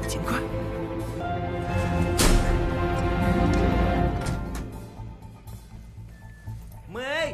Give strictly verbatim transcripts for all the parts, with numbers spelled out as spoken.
картинку. Мэй!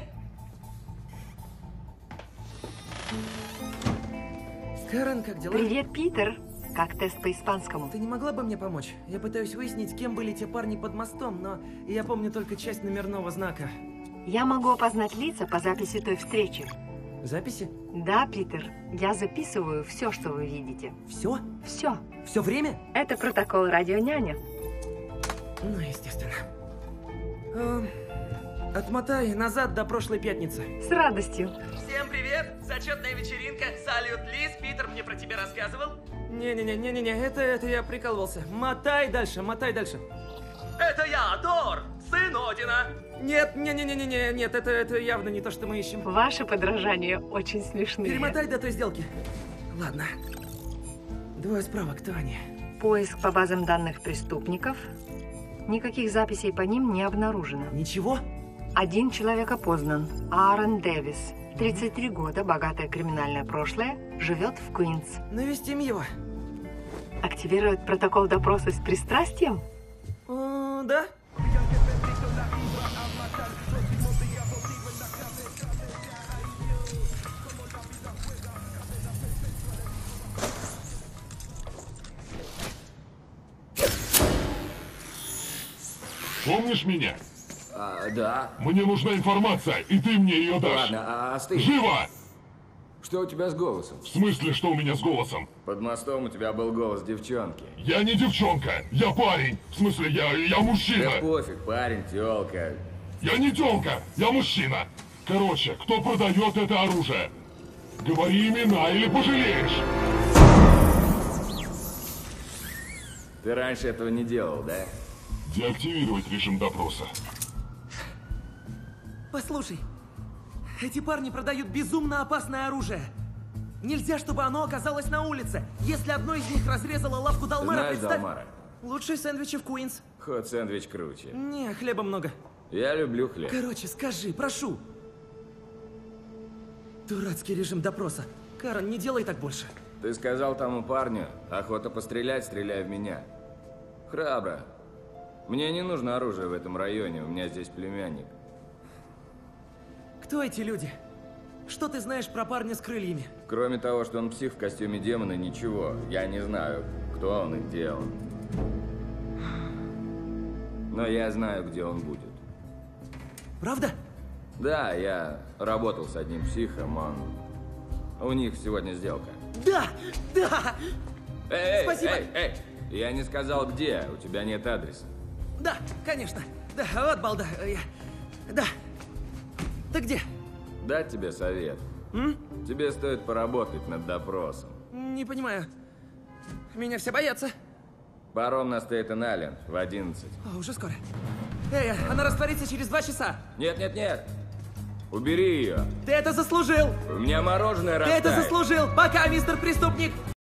Карен, как дела? Привет, Питер. Как тест по испанскому? Ты не могла бы мне помочь? Я пытаюсь выяснить, кем были те парни под мостом, но я помню только часть номерного знака. Я могу опознать лица по записи той встречи. Записи? Да, Питер. Я записываю все, что вы видите. Все? Все. Все время? Это протокол радионяня. Ну, естественно. Эм, Отмотай назад до прошлой пятницы. С радостью. Всем привет! Зачетная вечеринка. Салют, Лиз. Питер мне про тебя рассказывал. Не-не-не-не-не, это, это я прикалывался. Мотай дальше, мотай дальше. Это я, Тор, сын Одина. Нет, не-не-не-не, нет, это, это явно не то, что мы ищем. Ваши подражания очень смешные. Перемотай до той сделки. Ладно. Двое справа, кто они? Поиск по базам данных преступников. Никаких записей по ним не обнаружено. Ничего? Один человек опознан. Аарон Дэвис. тридцать три года, богатое криминальное прошлое, живет в Куинс. Навестим его. Активирует протокол допроса с пристрастием? О, да? Помнишь меня? А, да. Мне нужна информация, и ты мне ее дашь. Ладно, а остынь. Живо! Что у тебя с голосом? В смысле, что у меня с голосом? Под мостом у тебя был голос девчонки. Я не девчонка, я парень. В смысле, я, я мужчина. Да пофиг, парень, тёлка. Я не тёлка, я мужчина. Короче, кто продает это оружие? Говори имена или пожалеешь. Ты раньше этого не делал, да? Деактивировать режим допроса. Послушай, эти парни продают безумно опасное оружие. Нельзя, чтобы оно оказалось на улице. Если одно из них разрезало лавку Далмара, Знаешь представь... Далмара? Лучшие сэндвичи в Куинс. Хот сэндвич круче. Не, хлеба много. Я люблю хлеб. Короче, скажи, прошу. Дурацкий режим допроса. Карен, не делай так больше. Ты сказал тому парню, охота пострелять, стреляй в меня. Храбро. Мне не нужно оружие в этом районе, у меня здесь племянник. Кто эти люди? Что ты знаешь про парня с крыльями? Кроме того, что он псих в костюме демона, ничего. Я не знаю, кто он и где он. Но я знаю, где он будет. Правда? Да, я работал с одним психом, он... У них сегодня сделка. Да! Да! Эй, эй, Спасибо. эй, эй! Я не сказал, где. У тебя нет адреса. Да, конечно. Да, вот балда. Я... Да. Ты где? Дать тебе совет. М? Тебе стоит поработать над допросом. Не понимаю. Меня все боятся. Паром на Стейтен-Айленд в одиннадцать. О, уже скоро. Эй, она растворится через два часа. Нет, нет, нет. Убери ее. Ты это заслужил! У меня мороженое Ты это растает. заслужил! Пока, мистер преступник!